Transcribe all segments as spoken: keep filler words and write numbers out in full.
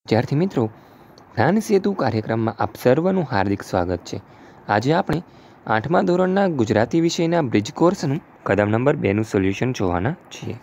विद्यार्थी मित्रों, ज्ञान सेतु कार्यक्रम में आप सर्वનું हार्दिक स्वागत है। आज આપણે આઠમા ધોરણના ગુજરાતી વિષયના બ્રિજ કોર્સનું કદમ નંબર બે નું સોલ્યુશન જોવાના છીએ।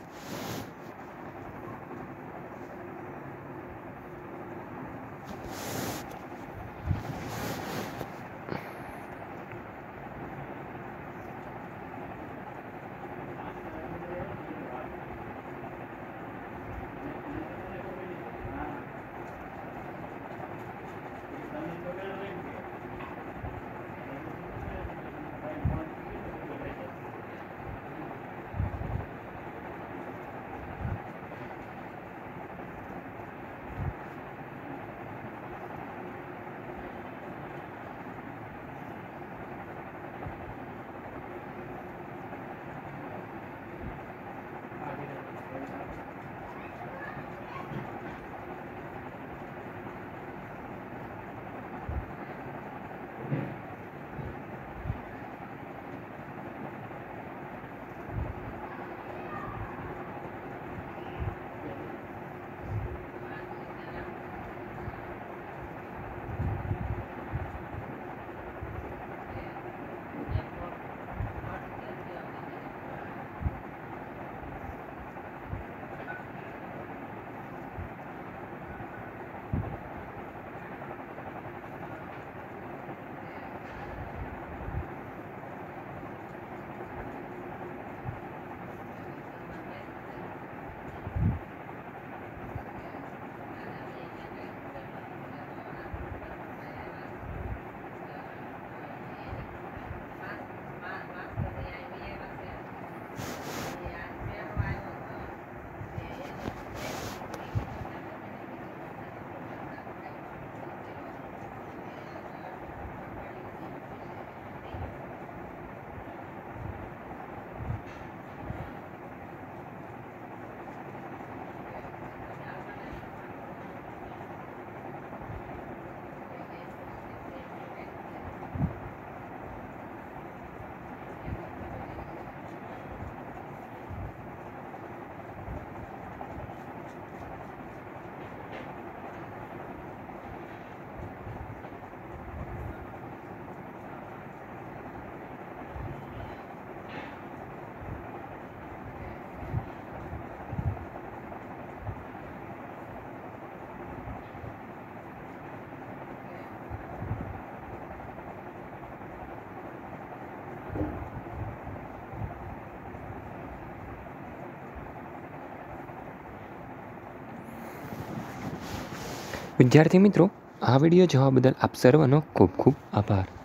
विद्यार्थी मित्रों, आ विडियो जोवा बदल आप सर्वनो खूब खूब आभार।